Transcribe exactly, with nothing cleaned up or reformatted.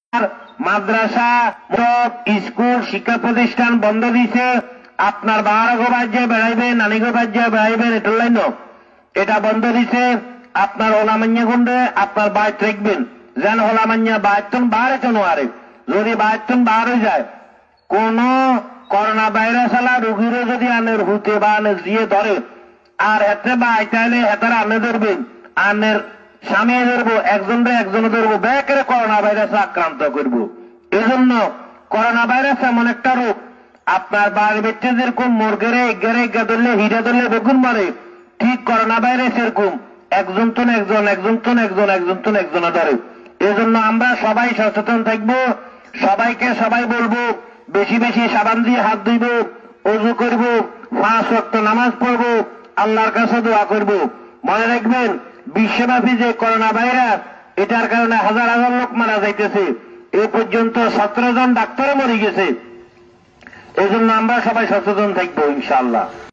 মাদ্রাসা school শিক্ষা প্রতিষ্ঠান বন্ধ দিছে। আপনার বাহারগো বাজ্যে বেড়াইবেন, নানিগো বাজ্যে বেড়াইবেন, এটা লাইন এটা বন্ধ দিছে। আপনার হোলামান্যা গুন্ডে আপনার বাইর রাখবেন, যেন হোলামান্যা বাইতন বাহারে চনো আরে যদি বাইতন বার হয়ে যায় কোন করোনা ভাইরাস আলা রোগীরও যদি আনের হুতে বা আনের দিয়ে ধরে আর এতে বা আইতাইলে হেতারা আনে ধরবেন, আনের স্বামী ধরবো, একজনরে একজনে ধরবো, ব্যাকের করোনা ভাইরাসে আক্রান্ত করব। এই জন্য করোনা ভাইরাস এমন একটা রোগ, আপনার বাড়ি বেচে যেরকম মুরগেরে এগেরে এগা ধরলে হিরা ধরলে বেগুন মারে, ঠিক করোনা ভাইরাস এরকম একজন তো একজন একজন তো একজন একজন তো একজনে ধরে। এই জন্য আমরা সবাই সচেতন থাকবো, সবাইকে সবাই বলবো বেশি বেশি সাবান দিয়ে হাত ধুইব, ওযু করব, পাঁচ ওয়াক্ত নামাজ পড়ব, আল্লাহর কাছে দোয়া করব। মনে রাখবেন বিশ্বব্যাপী যে করোনা ভাইরাস, এটার কারণে হাজার হাজার লোক মারা যাইতেছে, এ পর্যন্ত সতেরো জন ডাক্তারও মরে গেছে। এই জন্য আমরা সবাই সচেতন থাকবো ইনশাআল্লাহ।